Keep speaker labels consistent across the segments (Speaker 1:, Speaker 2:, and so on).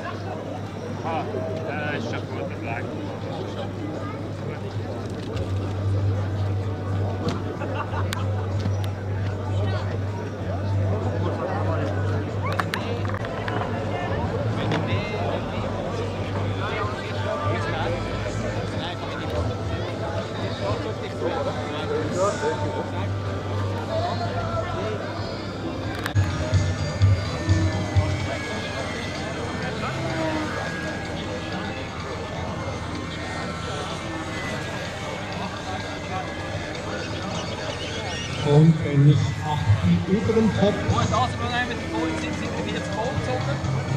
Speaker 1: Ist schon gut, das lag.
Speaker 2: Und wenn ich die über dem Kopf.
Speaker 3: Also, wenn wir mit dem Boot sind wir wieder zu Boot gezogen.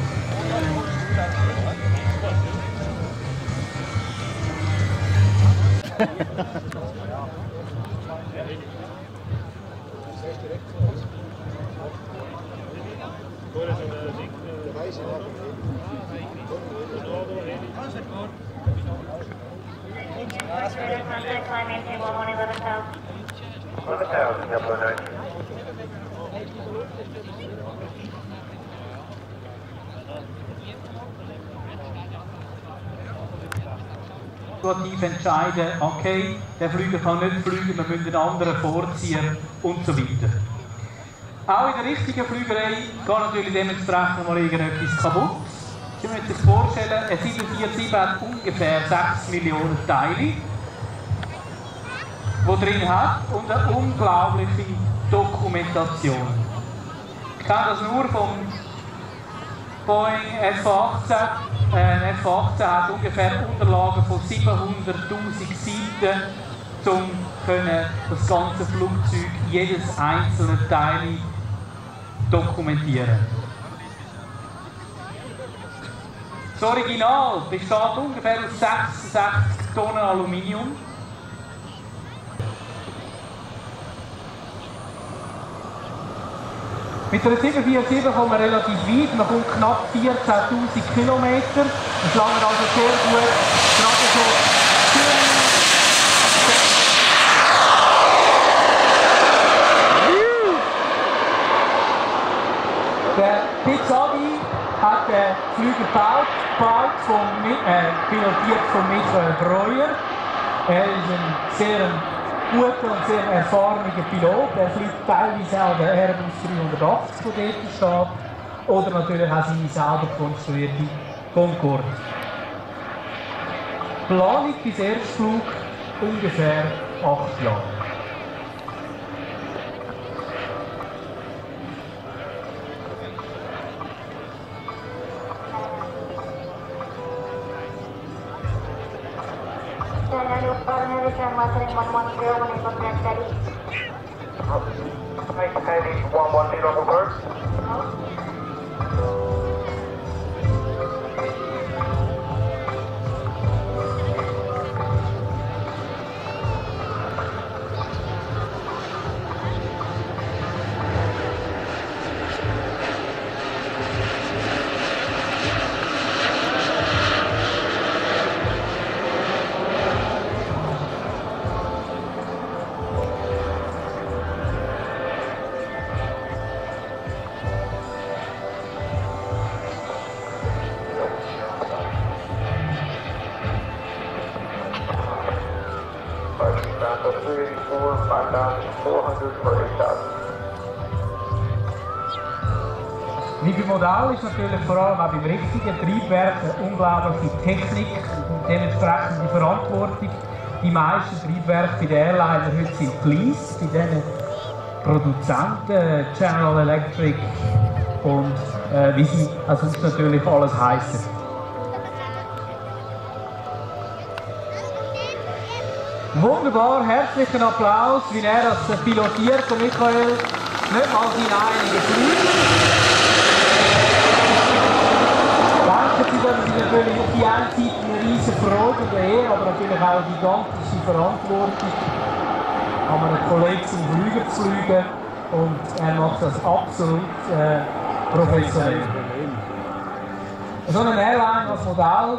Speaker 4: Situativ entscheiden, okay, der Flüger kann nicht fliegen, wir müssen den anderen vorziehen und so weiter. Auch in der richtigen Flügerei geht natürlich dementsprechend mal irgendetwas kaputt. Sie müssen sich vorstellen, ein 747 hat ungefähr 6 Millionen Teile, die drin hat und eine unglaubliche Dokumentation. Ich kenne das nur vom Boeing F-18. Ein F-18 hat ungefähr Unterlagen von 700'000 Seiten, um das ganze Flugzeug, jedes einzelne Teil dokumentieren. Das Original besteht ungefähr aus 66 Tonnen Aluminium. Mit einer 747 kommt man relativ weit, man kommt knapp 14'000 Kilometer. Das langt also sehr gut, gerade so der Pizzadi hat den Flüger gebaut, pilotiert von Michael Breuer. Er ist ein sehr guter und sehr erfahrener Pilot. Er fliegt teilweise auch den Airbus 380, der dort steht. Oder natürlich auch seine selber konstruierte Concorde. Planung bis Erstflug ungefähr 8 Jahre. Wie beim Modell ist natürlich vor allem auch beim richtigen Triebwerk eine unglaubliche Technik und dementsprechend die Verantwortung. Die meisten Triebwerke bei den Airliner heute sind geleast, bei diesen Produzenten, General Electric und wie sie sonst natürlich alles heissen. Wunderbar, herzlichen Applaus, wie er das pilotiert, der Michael, nicht mal seine eigene Flüge. Denken Sie, dass Sie natürlich auf die einen Seite eine riesige Freude und Ehre, aber natürlich auch eine gigantische Verantwortung, an einen Kollegen zum Flüger zu fliegen und er macht das absolut professionell. So eine Airline als Modell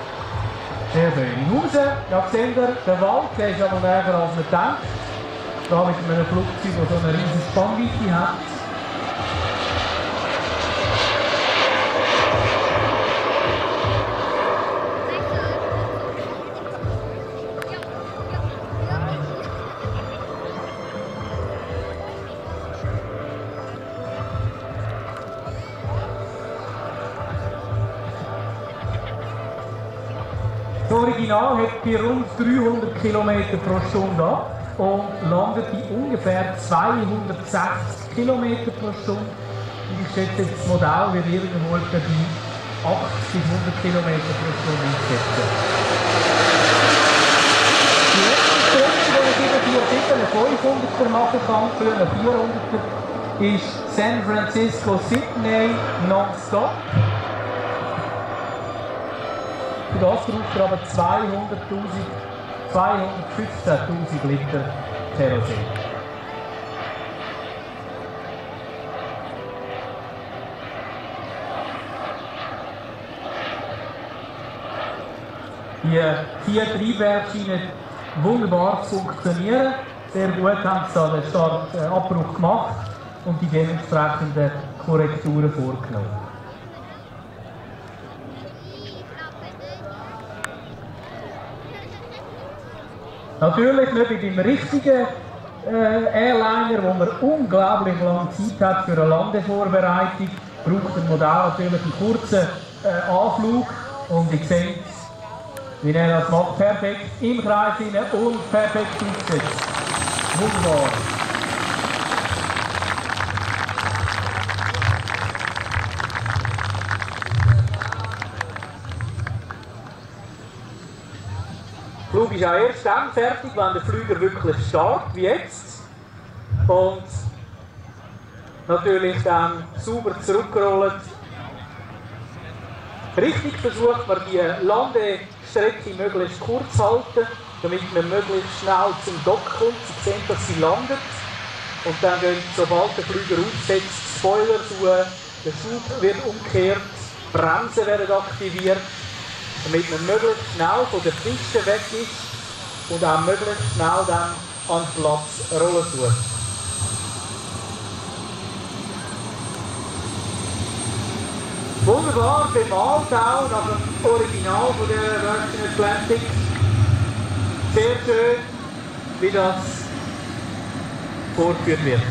Speaker 4: sehr schön. Im Hause, ja, seht ihr, der Wald, der ist aber näher als man denkt. Da mit einem Flugzeug, das so eine riesige Spannweite hat. Das Original hat bei rund 300 km pro Stunde ab und landet bei ungefähr 260 km pro Stunde. Und ich schätze, das Modell wird irgendwo bei 80 bis 100 km pro Stunde einsetzen. Die letzte Strecke, die ich über einen 500er machen kann, für einen 400er, ist San Francisco-Sydney nonstop. Für das braucht er aber 215.000 Liter Kerosin. Die 4 Triebwerke scheinen wunderbar zu funktionieren. Sehr gut haben sie da den Startabbruch gemacht und die dementsprechenden Korrekturen vorgenommen. Natürlich nicht wie beim richtigen Airliner, wo man unglaublich lange Zeit hat für eine Landevorbereitung, braucht ein Modell natürlich einen kurzen Anflug und ihr seht, wie er das macht, perfekt im Kreis hinein und perfekt aufgesetzt. Wunderbar. Der Flug ist auch erst dann fertig, wenn der Flüger wirklich startet, wie jetzt. Und natürlich dann sauber zurückrollt. Richtig versucht man die Landestrecke möglichst kurz zu halten, damit man möglichst schnell zum Dock kommt. Sie sehen, dass sie landet. Und dann gehen, sobald der Flüger aufsetzt, Spoiler zu, der Schub wird umgekehrt, Bremsen werden aktiviert, damit man möglichst schnell von der Piste weg ist und auch möglichst schnell dann an den Platz rollen tut. Wunderbar bemalt auch nach dem Original von der Virgin Atlantic. Sehr schön, wie das vorgeführt wird.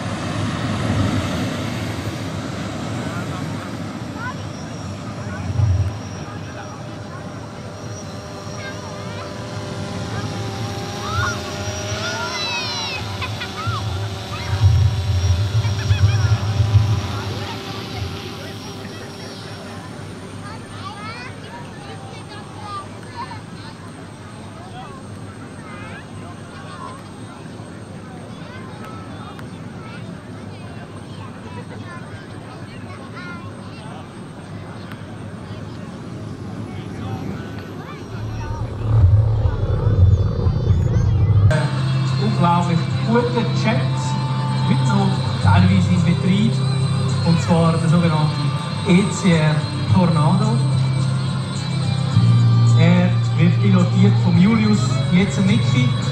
Speaker 4: Unglaublich gute Jets, heute noch teilweise in Betrieb, und zwar der sogenannte ECR Tornado. Er wird pilotiert von Julius Jezenicki.